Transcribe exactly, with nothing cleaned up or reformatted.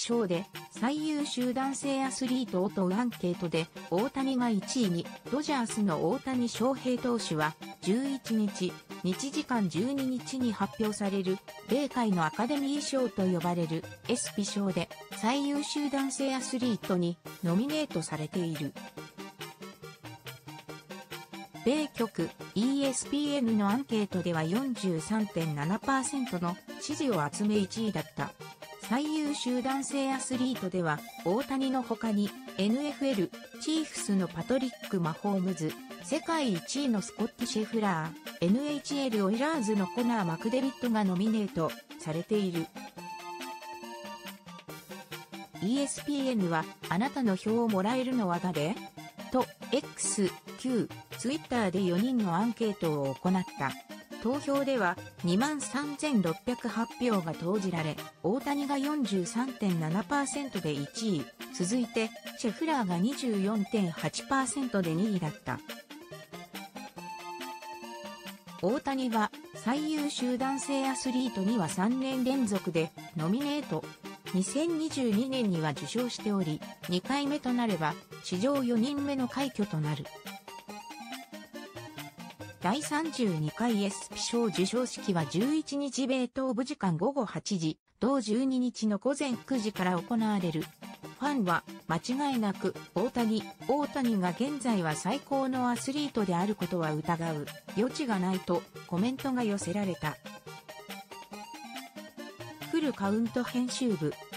賞で最優秀男性アスリートを問うアンケートで大谷がいちいに、ドジャースの大谷翔平投手はじゅういちにち、日時間じゅうににちに発表される米海のアカデミー賞と呼ばれるエスピー賞で最優秀男性アスリートにノミネートされている。米局 イーエスピーエヌ のアンケートでは よんじゅうさんてんななパーセント の支持を集めいちいだった。最優秀男性アスリートでは大谷の他に エヌエフエル チーフスのパトリック・マホームズ、世界いちいのスコット・シェフラー、エヌエイチエル オイラーズのコナー・マクデビットがノミネートされている。イーエスピーエヌ はあなたの票をもらえるのは誰？と X、旧、Twitter でよにんのアンケートを行った。投票では にまんさんぜんろっぴゃくはち 票が投じられ、大谷が よんじゅうさんてんななパーセント でいちい、続いてシェフラーが にじゅうよんてんはちパーセント でにいだった。大谷は最優秀男性アスリートにはさんねん連続でノミネート。にせんにじゅうにねんには受賞しており、にかいめとなれば史上よにんめの快挙となる。だいさんじゅうにかいエスピー賞授賞式はじゅういちにち米東部時間ごごはちじ、同じゅうににちのごぜんくじから行われる。ファンは間違いなく大谷、大谷が現在は最高のアスリートであることは疑う余地がないとコメントが寄せられた。フルカウント編集部